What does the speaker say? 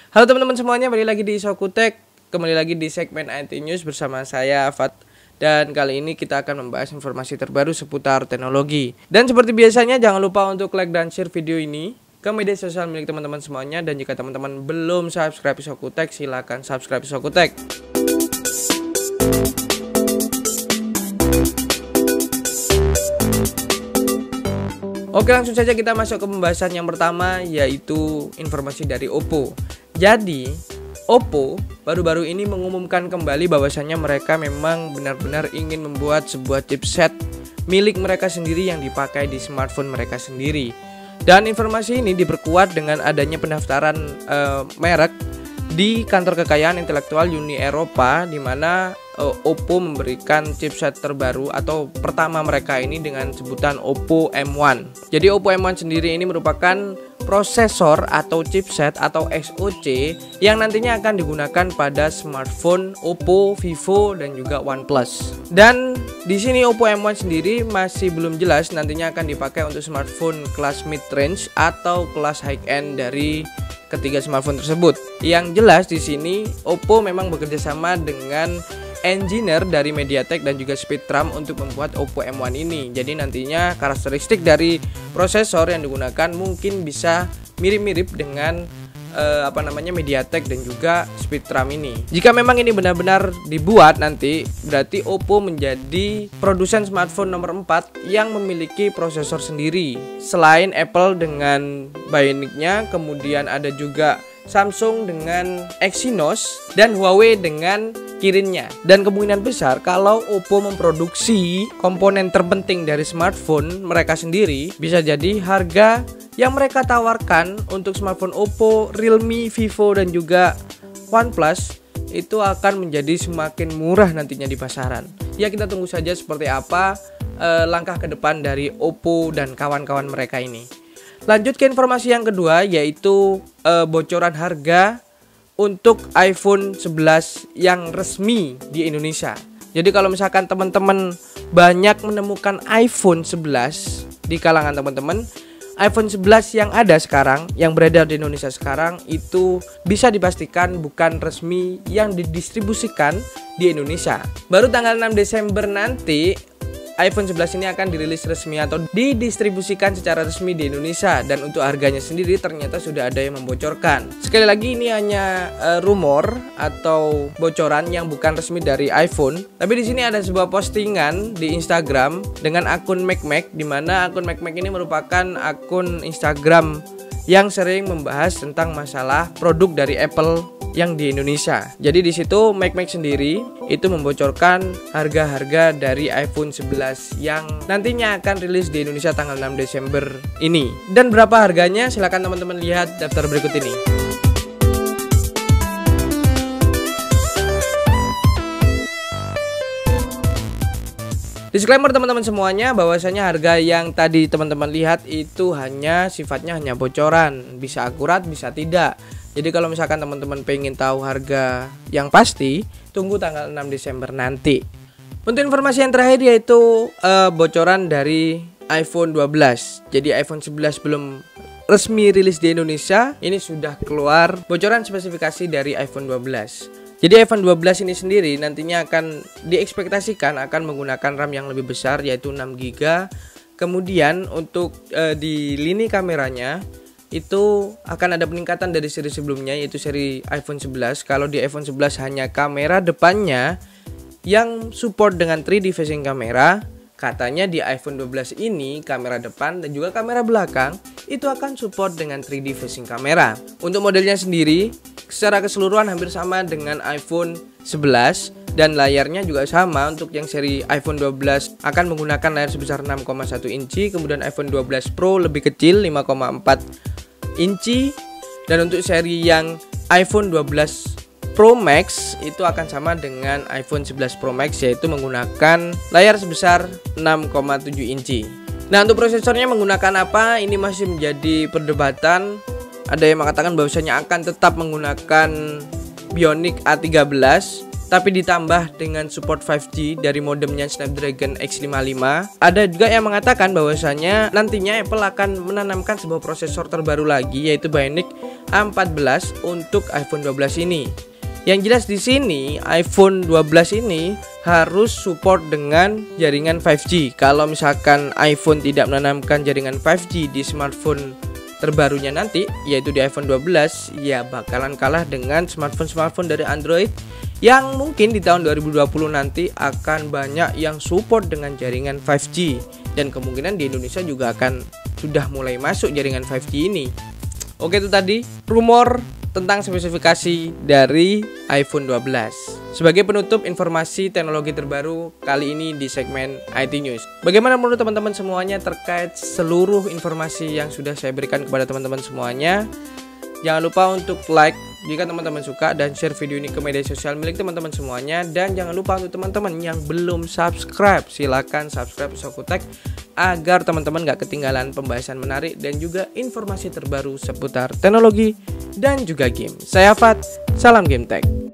Halo teman-teman semuanya, balik lagi di Sokutek. Kembali lagi di segmen IT News bersama saya Fat. Dan kali ini kita akan membahas informasi terbaru seputar teknologi. Dan seperti biasanya jangan lupa untuk like dan share video ini ke media sosial milik teman-teman semuanya. Dan jika teman-teman belum subscribe Sokutek, silakan subscribe Sokutek. Oke, langsung saja kita masuk ke pembahasan yang pertama, yaitu informasi dari Oppo. Jadi, Oppo baru-baru ini mengumumkan kembali bahwasannya mereka memang benar-benar ingin membuat sebuah chipset milik mereka sendiri yang dipakai di smartphone mereka sendiri. Dan informasi ini diperkuat dengan adanya pendaftaran merek di kantor kekayaan intelektual Uni Eropa, di mana Oppo memberikan chipset terbaru atau pertama mereka ini dengan sebutan Oppo M1. Jadi Oppo M1 sendiri ini merupakan prosesor atau chipset atau SoC yang nantinya akan digunakan pada smartphone Oppo, Vivo dan juga OnePlus. Dan di sini Oppo M1 sendiri masih belum jelas nantinya akan dipakai untuk smartphone kelas mid range atau kelas high end dari ketiga smartphone tersebut. Yang jelas di sini Oppo memang bekerja sama dengan engineer dari MediaTek dan juga Spreadtrum untuk membuat Oppo M1 ini. Jadi nantinya karakteristik dari prosesor yang digunakan mungkin bisa mirip-mirip dengan MediaTek dan juga Spreadtrum ini. Jika memang ini benar-benar dibuat nanti, berarti Oppo menjadi produsen smartphone nomor 4 yang memiliki prosesor sendiri. Selain Apple dengan Bionic-nya, kemudian ada juga Samsung dengan Exynos dan Huawei dengan Kirin-nya. Dan kemungkinan besar kalau Oppo memproduksi komponen terpenting dari smartphone mereka sendiri, bisa jadi harga yang mereka tawarkan untuk smartphone Oppo, Realme, Vivo dan juga OnePlus itu akan menjadi semakin murah nantinya di pasaran. Ya, kita tunggu saja seperti apa langkah ke depan dari Oppo dan kawan-kawan mereka ini. Lanjut ke informasi yang kedua, yaitu bocoran harga untuk iPhone 11 yang resmi di Indonesia. Jadi kalau misalkan teman-teman banyak menemukan iPhone 11 di kalangan teman-teman, iPhone 11 yang ada sekarang, yang beredar di Indonesia sekarang, itu bisa dipastikan bukan resmi yang didistribusikan di Indonesia. Baru tanggal 6 Desember nanti iPhone 11 ini akan dirilis resmi atau didistribusikan secara resmi di Indonesia, dan untuk harganya sendiri ternyata sudah ada yang membocorkan. Sekali lagi ini hanya rumor atau bocoran yang bukan resmi dari iPhone. Tapi di sini ada sebuah postingan di Instagram dengan akun MacMac, di mana akun MacMac ini merupakan akun Instagram yang sering membahas tentang masalah produk dari Apple yang di Indonesia. Jadi di situ MacMac sendiri itu membocorkan harga-harga dari iPhone 11 yang nantinya akan rilis di Indonesia tanggal 6 Desember ini. Dan berapa harganya? Silahkan teman-teman lihat daftar berikut ini. Disclaimer teman-teman semuanya, bahwasanya harga yang tadi teman-teman lihat itu sifatnya hanya bocoran, bisa akurat bisa tidak. Jadi kalau misalkan teman-teman pengen tahu harga yang pasti, tunggu tanggal 6 Desember nanti. Untuk informasi yang terakhir, yaitu bocoran dari iPhone 12. Jadi iPhone 11 belum resmi rilis di Indonesia, ini sudah keluar bocoran spesifikasi dari iPhone 12. Jadi iPhone 12 ini sendiri nantinya akan diekspektasikan akan menggunakan RAM yang lebih besar, yaitu 6 GB. Kemudian untuk di lini kameranya itu akan ada peningkatan dari seri sebelumnya, yaitu seri iPhone 11. Kalau di iPhone 11 hanya kamera depannya yang support dengan 3D facing kamera, katanya di iPhone 12 ini kamera depan dan juga kamera belakang itu akan support dengan 3D facing kamera. Untuk modelnya sendiri secara keseluruhan hampir sama dengan iPhone 11 dan layarnya juga sama. Untuk yang seri iPhone 12 akan menggunakan layar sebesar 6,1 inci, kemudian iPhone 12 Pro lebih kecil 5,4 inci, dan untuk seri yang iPhone 12 Pro Max itu akan sama dengan iPhone 11 Pro Max, yaitu menggunakan layar sebesar 6,7 inci. Nah, untuk prosesornya menggunakan apa? Ini masih menjadi perdebatan. Ada yang mengatakan bahwasanya akan tetap menggunakan Bionic A13 tapi ditambah dengan support 5G dari modemnya Snapdragon X55. Ada juga yang mengatakan bahwasanya nantinya Apple akan menanamkan sebuah prosesor terbaru lagi, yaitu Bionic A14 untuk iPhone 12 ini. Yang jelas di sini iPhone 12 ini harus support dengan jaringan 5G. Kalau misalkan iPhone tidak menanamkan jaringan 5G di smartphone terbarunya nanti, yaitu di iPhone 12, ya bakalan kalah dengan smartphone dari Android yang mungkin di tahun 2020 nanti akan banyak yang support dengan jaringan 5G, dan kemungkinan di Indonesia juga akan sudah mulai masuk jaringan 5G ini. Oke, itu tadi rumor tentang spesifikasi dari iPhone 12. Sebagai penutup informasi teknologi terbaru kali ini di segmen IT News. Bagaimana menurut teman-teman semuanya terkait seluruh informasi yang sudah saya berikan kepada teman-teman semuanya? Jangan lupa untuk like jika teman-teman suka dan share video ini ke media sosial milik teman-teman semuanya. Dan jangan lupa untuk teman-teman yang belum subscribe, silakan subscribe Sokutek agar teman-teman gak ketinggalan pembahasan menarik dan juga informasi terbaru seputar teknologi dan juga game. Saya Fat, salam Game Tech.